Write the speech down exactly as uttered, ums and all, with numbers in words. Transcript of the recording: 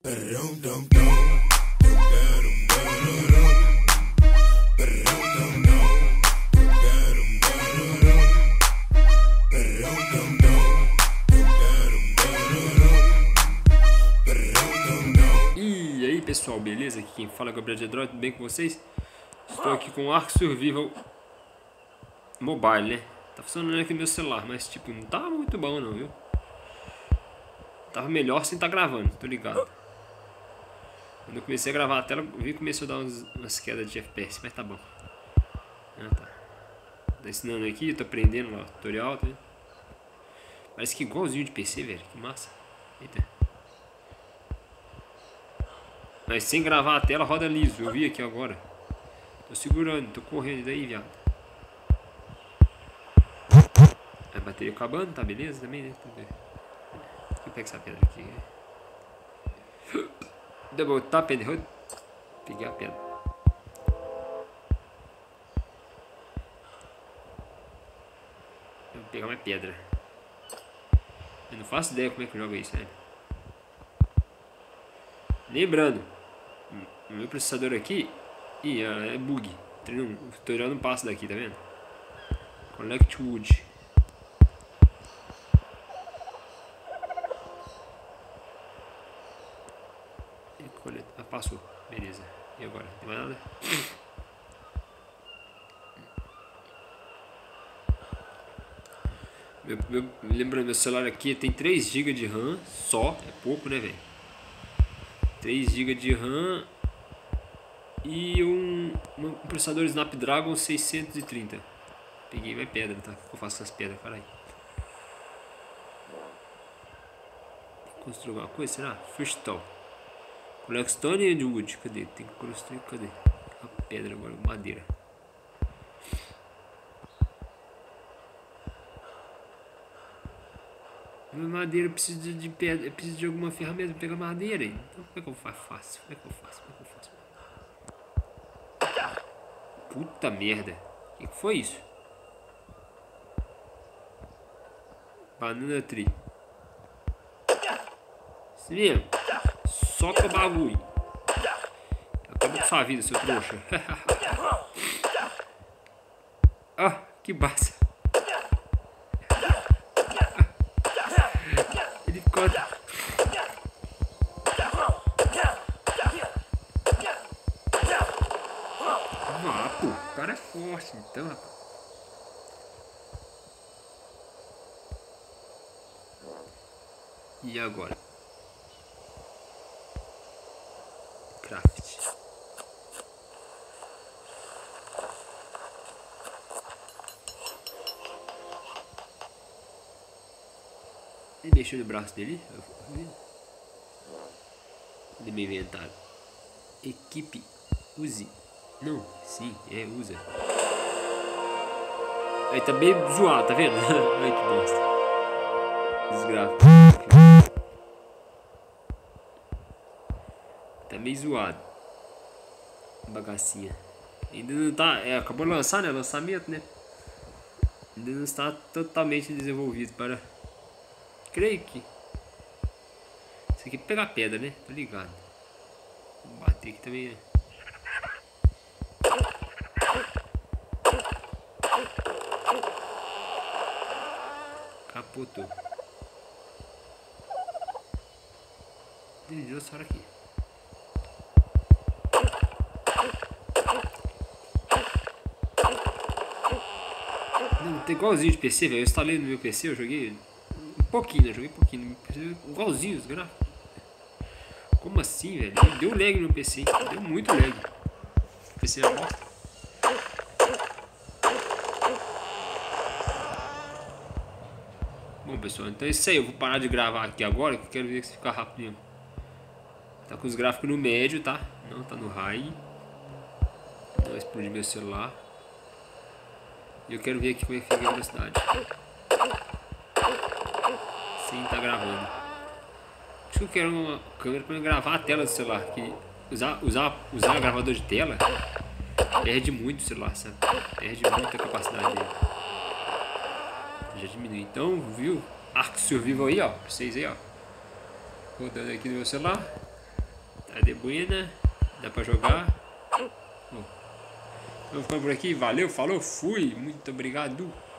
E aí pessoal, beleza? Aqui quem fala é o Gabriel de Android, tudo bem com vocês? Estou aqui com o Ark Survival Mobile, né? Tá funcionando aqui no meu celular, mas tipo, não tá muito bom não, viu? Tava melhor sem tá gravando, tô ligado. Quando eu comecei a gravar a tela, eu vi que começou a dar umas, umas quedas de F P S, mas tá bom. Ah, tá. Tá ensinando aqui, tô aprendendo lá, tutorial, tá vendo? Parece que igualzinho de P C, velho, que massa. Eita. Mas sem gravar a tela roda liso, eu vi aqui agora. Tô segurando, tô correndo daí, viado. A bateria acabando, tá beleza também, né? Deixa eu pegar essa pedra aqui. Double tap and hold. Peguei a pedra. Eu vou pegar uma pedra. Eu não faço ideia como é que joga isso, né? Lembrando, o meu processador aqui ih, é bug. O tutorial não passa daqui, tá vendo? Collect wood. Ah, passou. Beleza. E agora? Não tem mais nada? Meu, meu, lembrando, meu celular aqui tem três gigas de RAM só. É pouco, né, velho? três gigas de RAM e um, um processador Snapdragon seiscentos e trinta. Peguei mais pedra, tá? O que eu faço com as pedras? Caralho. Construir alguma coisa? Será? First tall. Collect stone and wood. Cadê? Tem que construir. Cadê? A pedra agora, madeira. Madeira, eu preciso de, de pedra, eu preciso de alguma ferramenta para pegar madeira. Então, como é que eu faço? Como é que eu faço? Como é que eu faço? Puta merda. O que, que foi isso? Banana tree. Isso mesmo. Soca o bagulho. Acabou com sua vida, seu trouxa. Ah, que baça. Ele ficou... Ah, pô, o cara é forte, então, rapaz. E agora? Craft. Ele mexeu no braço dele? No meu inventário. Equipe use. Não, sim, é, usa. Aí tá bem zoado, tá vendo? Ai que bosta. Desgraça. Tá meio zoado. Bagacinha. Ainda não tá. É, acabou de lançar, né? Lançamento, né? Ainda não está totalmente desenvolvido para. Creio que. Isso aqui é pegar pedra, né? Tô ligado. Vou bater aqui também, né? Capotou. Tem dinossauro aqui. Não, tem igualzinho de P C, velho. Eu instalei no meu P C, eu joguei um pouquinho, né? Joguei um pouquinho. Igualzinho os gráficos. Como assim, velho? Deu lag no P C, hein? Deu muito lag. O P C é bosta. Bom, pessoal, então é isso aí. Eu vou parar de gravar aqui agora, que eu quero ver se fica rapidinho. Tá com os gráficos no médio, tá? Não tá no high. Não explodiu meu celular. E eu quero ver aqui como é que fica a velocidade. Sim, tá gravando. Acho que eu quero uma câmera para gravar a tela do celular. Que usar, usar, usar gravador de tela perde muito o celular, sabe? Perde muita capacidade dele. Já diminui. Então, viu? Ark Survival aí, ó. Pra vocês aí, ó. Rodando aqui no meu celular. Tá de buena. Dá pra jogar. Bom, vou ficando por aqui. Valeu, falou, fui. Muito obrigado.